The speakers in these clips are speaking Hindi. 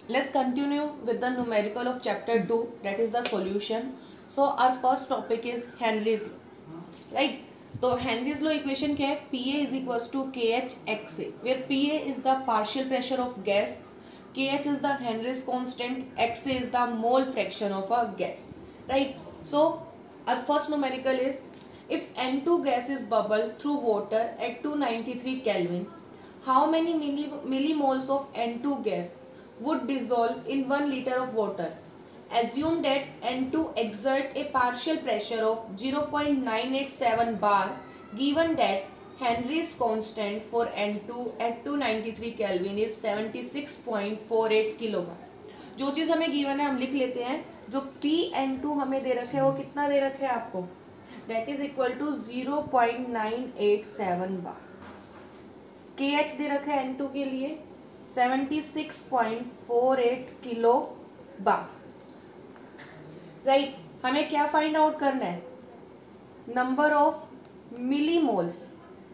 let's continue with the numerical of chapter 2, that is the solution. So our first topic is Henry's law, right? तो Henry's law equation क्या है? Pa is equals to KH XA, where Pa is the partial pressure of gas, KH is the Henry's constant, XA is the mole fraction of a gas, right? So our first numerical is, if N2 gas is bubbled through water at 293 Kelvin, how many millimoles of N2 gas would dissolve in 1 liter of water? Assume that N2 exert a partial pressure of 0.987 bar, given that Henry's constant for N2 at 293 Kelvin is 76.48 किलोबार. जो चीज़ हमें गिवन है हम लिख लेते हैं. जो Pn2 हमें दे रखे है वो कितना दे रखे है आपको? That is equal to 0.987 bar. KH दे रखा है N2 के लिए 76.48 किलो बार, राइट. हमें क्या फाइंड आउट करना है? Number of millimoles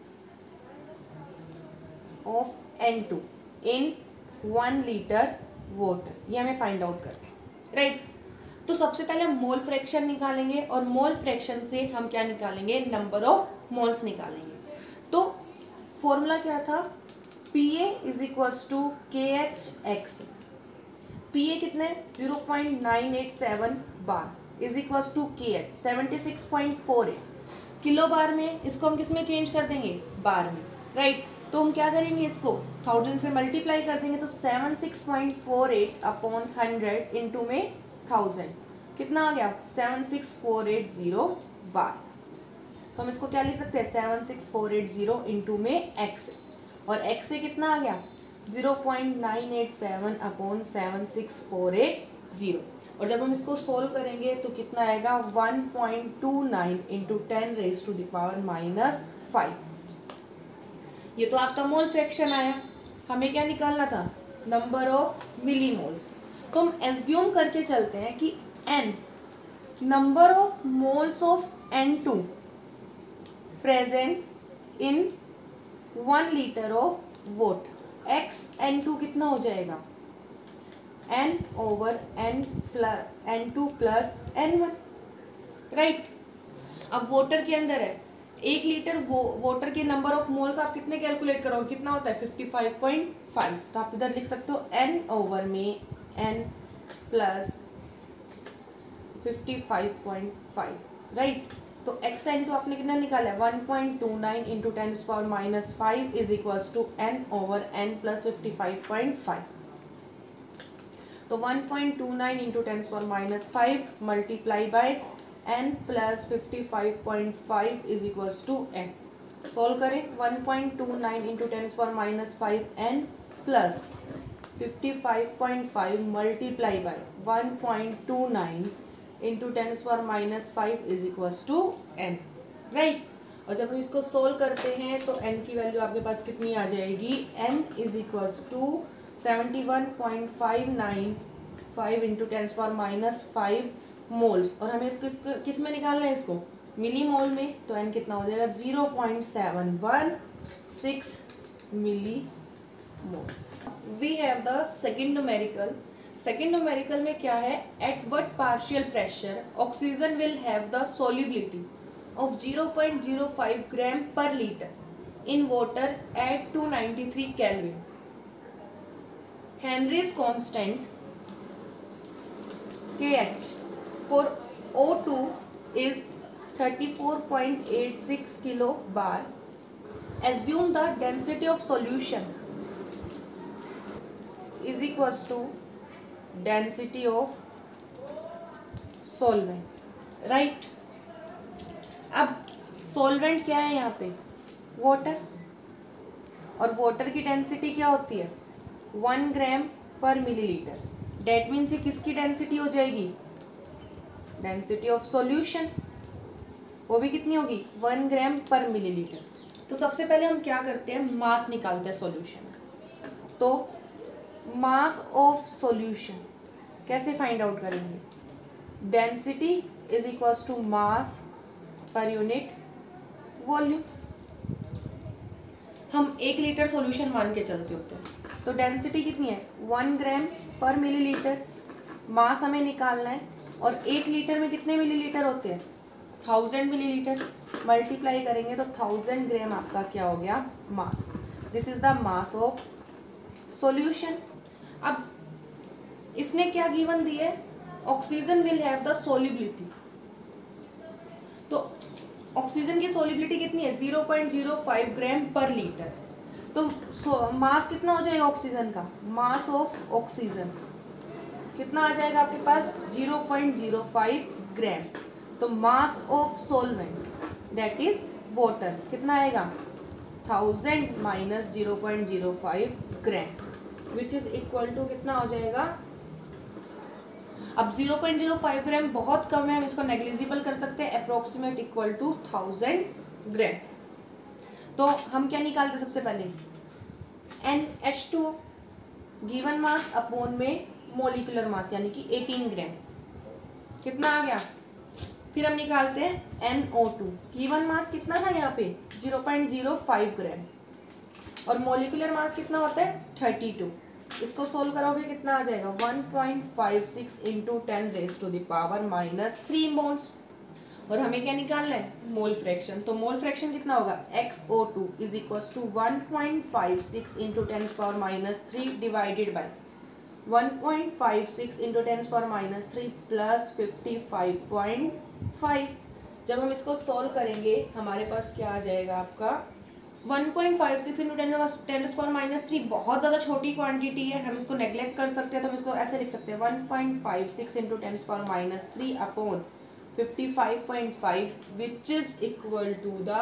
of N2 in 1 litre water, ये हमें फाइंड आउट करना है, राइट. तो सबसे पहले हम मोल फ्रैक्शन निकालेंगे और मोल फ्रैक्शन से हम क्या निकालेंगे? नंबर ऑफ मोल्स निकालेंगे. तो फॉर्मूला क्या था? Pa is equals to KH x. Pa कितना है? 0.987 bar is equals to KH 76.48 kilo bar में. इसको हम किस में चेंज कर देंगे? बार में, राइट. तो हम क्या करेंगे? इसको 1000 से मल्टीप्लाई कर देंगे. तो 76.48 अपॉन 100 इंटू में 1000 कितना आ गया? 76480 बार. तो हम इसको क्या लिख सकते हैं? 76480 इंटू में x, और x से कितना आ गया? 0.987 अपॉन 7648 और जब हम इसको सोल्व करेंगे तो कितना आएगा? 1.29 into 10 raise to the power -5. ये तो आपका मोल फ्रैक्शन आया. हमें क्या निकालना था? Number of millimoles. तो हम एज्यूम करके चलते हैं कि n number of moles of N2 present in 1 litre of water. x N2 कितना हो जाएगा? n over N2 plus N1, right. अब वाटर के अंदर है 1 लीटर वाटर के नंबर ऑफ मोल्स आप कितने कैलकुलेट करोगे? कितना होता है? 55.5. तो आप इधर लिख सकते हो n ओवर में n प्लस 55.5, राइट. तो x N2 आपने कितना निकाला है? 1.29 into 10 power -5 is equals to n over n plus 55.5. तो 1.29 into 10 power -5 multiply by n plus 55.5 is equals to n. Solve करें. 1.29 into 10 power -5 n plus 55.5 multiply by 1.29 into 10 power -5 is equals to n, right. और जब हम इसको सोल्व करते हैं तो n की वैल्यू आपके पास कितनी आ जाएगी? n is equals to 71.595 into 10 power -5 moles. और हमें इसको किस में निकालना है? इसको मिली मोल में. तो n कितना हो जाएगा? 0.716 millimoles. We have the second numerical. Second numerical में क्या है? At what partial pressure oxygen will have the solubility of 0.05 gram per litre in water at 293 kelvin. Henry's constant KH for O2 is 34.86 kilo bar. Assume the density of solution is equals to density of solvent, right. अब solvent क्या है यहाँ पे? वाटर. और वाटर की डेंसिटी क्या होती है? 1 ग्राम पर मिलीलीटर. डेट मीन्स ये किसकी डेंसिटी हो जाएगी? Density of solution. वो भी कितनी होगी? 1 ग्राम पर मिलीलीटर. तो सबसे पहले हम क्या करते हैं? मास निकालते हैं सॉल्यूशन. तो मास ऑफ सॉल्यूशन कैसे फाइंड आउट करेंगे? Density is equals to mass per unit volume. हम 1 लीटर सॉल्यूशन मान के चलते होते हैं. तो डेंसिटी कितनी है 1 ग्राम पर मिलीलीटर। मास हमें निकालना है और 1 लीटर में कितने मिलीलीटर होते हैं 1000 मिलीलीटर। मल्टीप्लाई करेंगे तो 1000 ग्राम आपका क्या हो गया mass. This is the mass of solution. अब इसने क्या गिवन दी है oxygen will have the solubility. तो ऑक्सीजन की सोल्युबिलिटी कितनी है 0.05 ग्राम पर लीटर। तो मास कितना हो जाएगा ऑक्सीजन का मास ऑफ ऑक्सीजन कितना आ जाएगा आपके पास 0.05 ग्राम। तो mass of solvent that is water कितना आएगा 1000 minus 0.05 gram which is equal to कितना हो जाएगा। अब 0.05 ग्राम बहुत कम है, हम इसको नेग्लिजिबल कर सकते हैं, अप्रोक्सीमेट इक्वल टू 1000 ग्राम। तो हम क्या निकालते सबसे पहले NH2 गिवन मास अपॉन में मोलिकुलर मास यानी कि 18 ग्राम कितना आ गया। फिर हम निकालते हैं NO2 गिवन मास कितना था यहाँ पे 0.05 ग्राम और मोलिकुलर मास कितना होता है 32। इसको सोल्व करोगे कितना आ जाएगा 1.56 into 10 raise to the power -3 moles. और हमें क्या निकालना है मोल फ्रैक्शन। तो मोल फ्रैक्शन कितना होगा XO2 is equal to 1.56 into 10 power -3 divided by 1.56 into 10 power -3 plus 55.5। जब हम इसको सोल्व करेंगे हमारे पास क्या आ जाएगा आपका 1.56 इंटू 10 पावर -3 बहुत ज़्यादा छोटी क्वांटिटी है, हम इसको नेग्लेक्ट कर सकते हैं। तो हम इसको ऐसे लिख सकते हैं 1.56 into 10 power -3 upon 55.5 which is equal to the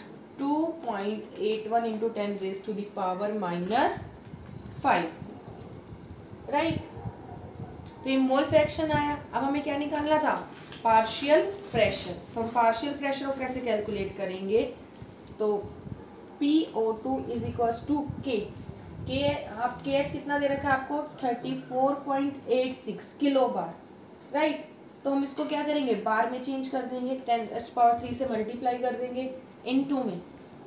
2.81 into 10 raise to the power -5 right. तो ये मोल फ्रैक्शन आया। अब हमें क्या निकालना था पार्शियल प्रेशर। तो हम पार्शियल प्रेशर को कैसे कैलकुलेट करेंगे तो PO2 is equal to K आप KH कितना दे रखा है आपको 34.86 किलो बार राइट। तो हम इसको क्या करेंगे बार में चेंज कर देंगे 10⁻³ से मल्टीप्लाई कर देंगे इनटू में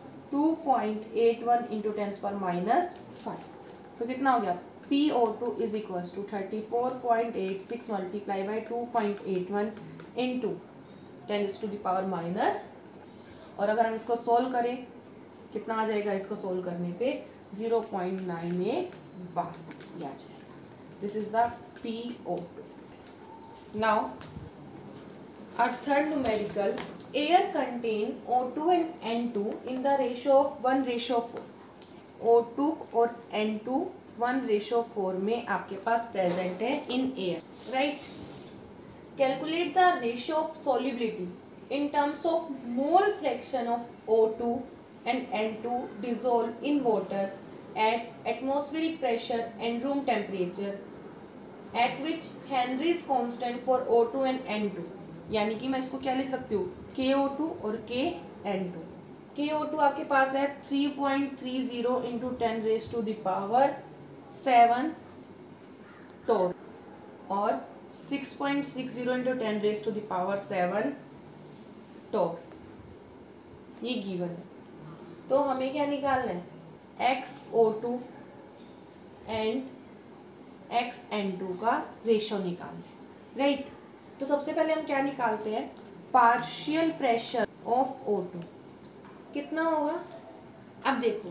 2.81 इंटू 10⁻⁵। तो कितना हो गया PO2 is equal to 34.86 multiply by 2.81 into 10⁻⁻। और अगर हम इसको सोल्व करें कितना आ जाएगा इसको सोल्व करने पे 0.98 बार ये आ जाएगा। This is the PO2। Now our third numerical air contain O2 and N2 in the ratio of 1:4। O2 और N2 1:4 में आपके पास प्रेजेंट है in air right. Calculate the ratio of solubility in terms of mole fraction of O2 and N2 dissolved in water at atmospheric pressure and room temperature at which Henry's constant for O2 and N2। यानी कि मैं इसको क्या लिख सकती हूँ KO2 और KN2। KO2 आपके पास है 3.30 into 10 raise to the power 7 torr और 6.60 into 10 raise to the power 7 torr ये गिवन है। तो हमें क्या निकालना है XO2 एंड XN2 का रेशो निकालना है राइट। तो सबसे पहले हम क्या निकालते हैं पार्शियल प्रेशर ऑफ O2 कितना होगा। अब देखो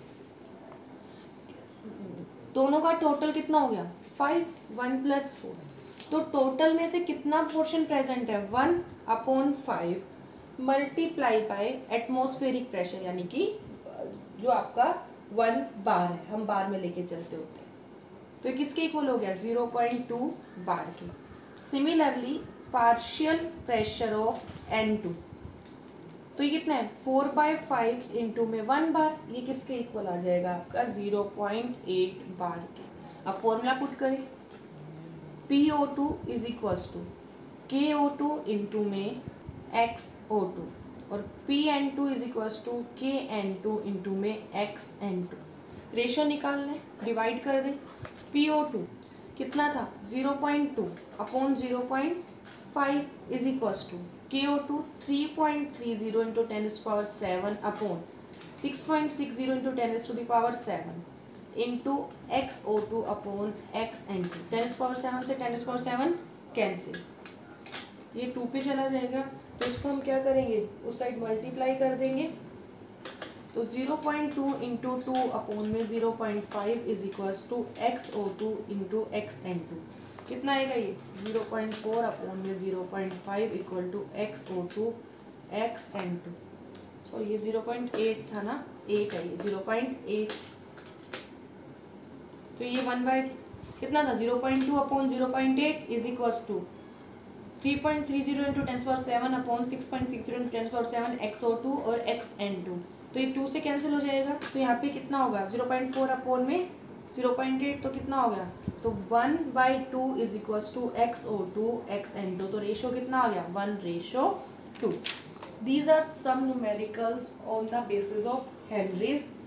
दोनों का टोटल कितना हो गया 5 1 + 4। तो टोटल में से कितना पोर्शन प्रेजेंट है 1/5 मल्टीप्लाई बाय एटमॉस्फेरिक प्रेशर यानी कि जो आपका 1 बार है, हम बार में लेके चलते होते हैं। तो ये किसके इक्वल हो गया 0.2 बार के। Similarly partial pressure of N2 तो ये कितना है 4/5 इंटू में 1 बार, ये किसके इक्वल आ जाएगा आपका 0.8 बार के। अब फॉर्मूला पुट करें PO2 is equal to KO2 into में XO2 और PN2 is equal to KN2 into में XN2। रेशो निकालना है डिवाइड कर दें। PO2 कितना था 0.2 upon 0.5 is equal to KO2 3.30 into 10⁻⁷ upon 6.60 into 10⁻⁷। Into XO2 upon XN2। 10⁻7 से 10⁻7 कैंसिल, ये 2 पे चला जाएगा, तो इसको हम क्या करेंगे, उस साइड मल्टीप्लाई कर देंगे। तो 0.2 इंटू 2 अपॉन में 0.5 is equals to XO2 into XN2। कितना आएगा ये 0.4 अपॉन में 0.5 इक्वल टू XO2 XN2। सो ये 0.8 था ना, 8 है ये 0.8। तो ये 1 कितना था 0.2 upon 0.8 is equals to 3.30 into 10⁻7 upon 6.60 into 10⁻7 XO2 और XN2। तो ये 2 से कैंसिल हो जाएगा, तो यहाँ पे कितना होगा 0.4 अपॉन में 0.8, तो कितना हो गया, तो 1/2 is equals to XO2 XN2। तो रेशो कितना आ गया 1:2। These are some numericals on the basis of Henry's